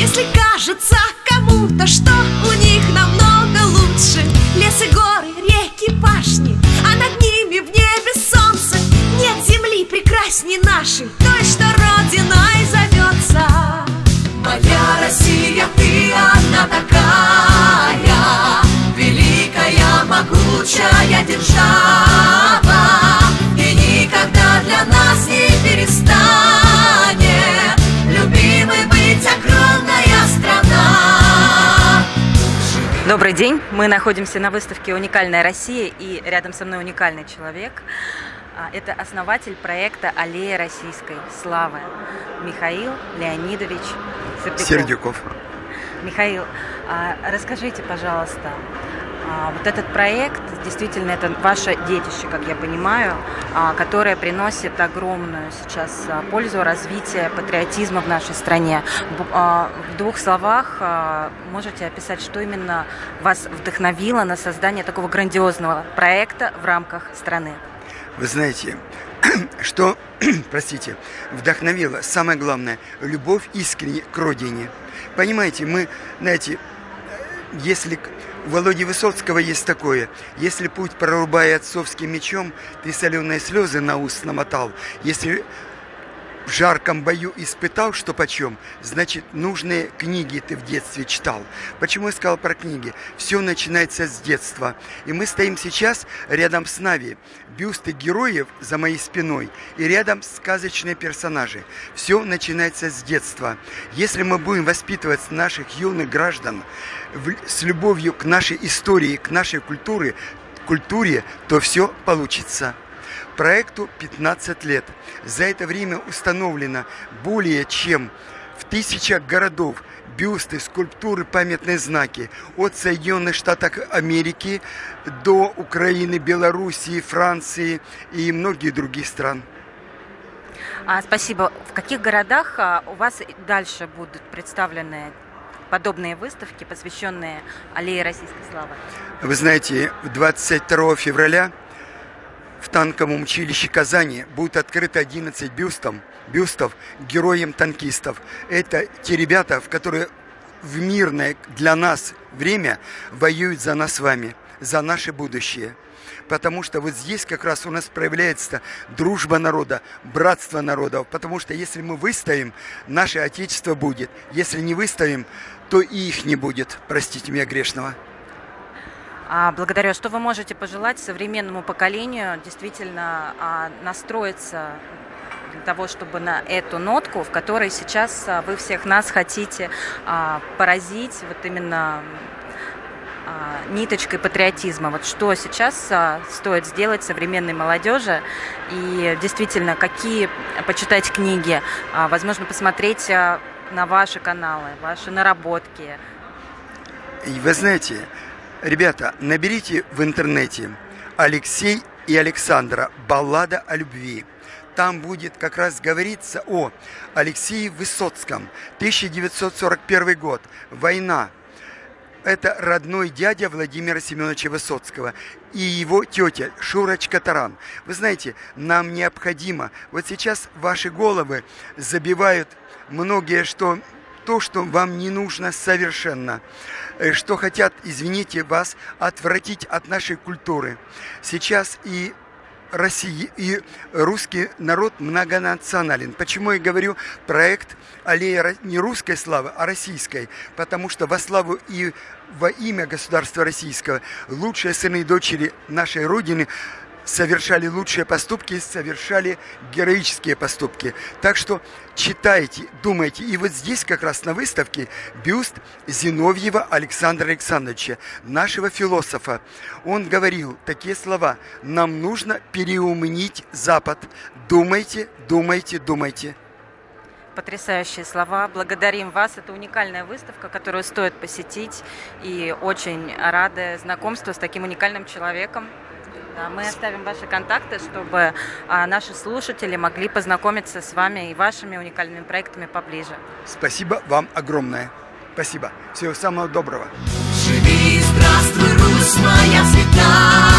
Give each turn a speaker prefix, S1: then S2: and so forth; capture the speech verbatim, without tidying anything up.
S1: Если кажется кому-то, что у них намного лучше, лес и горы, реки, пашни, а над ними в небе солнце, нет земли прекрасней нашей, той, что родиной зовется. Моя Россия, ты одна такая, великая, могучая держава, и никогда для нас не перестанет любимой быть огромная страна.
S2: Добрый день! Мы находимся на выставке «Уникальная Россия», и рядом со мной уникальный человек. Это основатель проекта «Аллея российской славы» Михаил Леонидович Сердюков.
S3: Сердюков.
S2: Михаил, расскажите, пожалуйста, вот этот проект, действительно, это ваше детище, как я понимаю, которое приносит огромную сейчас пользу развитию патриотизма в нашей стране. В двух словах можете описать, что именно вас вдохновило на создание такого грандиозного проекта в рамках страны?
S3: Вы знаете, что, простите, вдохновило, самое главное, любовь искренне к родине. Понимаете, мы, знаете, если у Володи Высоцкого есть такое: если путь, прорубая отцовским мечом, ты соленые слезы на ус намотал, если в жарком бою испытал, что почем, значит, нужные книги ты в детстве читал. Почему я сказал про книги? Все начинается с детства. И мы стоим сейчас рядом с Нави. Бюсты героев за моей спиной и рядом сказочные персонажи. Все начинается с детства. Если мы будем воспитывать наших юных граждан в, с любовью к нашей истории, к нашей культуре, культуре, то все получится. Проекту пятнадцать лет. За это время установлено более чем в тысячах городов бюсты, скульптуры, памятные знаки от Соединенных Штатов Америки до Украины, Белоруссии, Франции и многих других стран.
S2: А, спасибо. В каких городах а, у вас дальше будут представлены подобные выставки, посвященные Аллее российской славы?
S3: Вы знаете, двадцать второго февраля в танковом училище Казани будет открыто одиннадцать бюстов, бюстов героям-танкистов. Это те ребята, которые в мирное для нас время воюют за нас с вами, за наше будущее. Потому что вот здесь как раз у нас проявляется дружба народа, братство народов. Потому что если мы выставим, наше Отечество будет. Если не выставим, то и их не будет. Простите меня грешного.
S2: Благодарю. Что вы можете пожелать современному поколению действительно а, настроиться для того, чтобы на эту нотку, в которой сейчас а, вы всех нас хотите а, поразить, вот именно а, ниточкой патриотизма? Вот что сейчас а, стоит сделать современной молодежи, и действительно, какие почитать книги, а, возможно, посмотреть а, на ваши каналы, ваши наработки?
S3: И вы знаете, ребята, наберите в интернете «Алексей и Александра. Баллада о любви». Там будет как раз говориться о Алексее Высоцком. тысяча девятьсот сорок первый год. Война. Это родной дядя Владимира Семеновича Высоцкого и его тетя Шурочка Таран. Вы знаете, нам необходимо, вот сейчас ваши головы забивают многие, что то, что вам не нужно совершенно, что хотят, извините, вас отвратить от нашей культуры. Сейчас и Россия, и русский народ многонационален. Почему я говорю проект «Аллея» не русской славы, а российской? Потому что во славу и во имя государства российского лучшие сыны и дочери нашей Родины совершали лучшие поступки, совершали героические поступки. Так что читайте, думайте. И вот здесь как раз на выставке бюст Зиновьева Александра Александровича, нашего философа. Он говорил такие слова: нам нужно переумнить Запад. Думайте, думайте, думайте.
S2: Потрясающие слова. Благодарим вас. Это уникальная выставка, которую стоит посетить. И очень рады знакомству с таким уникальным человеком. Мы оставим ваши контакты, чтобы а, наши слушатели могли познакомиться с вами и вашими уникальными проектами поближе.
S3: Спасибо вам огромное. Спасибо. Всего самого доброго.
S1: Живи, здравствуй, Русь моя святая.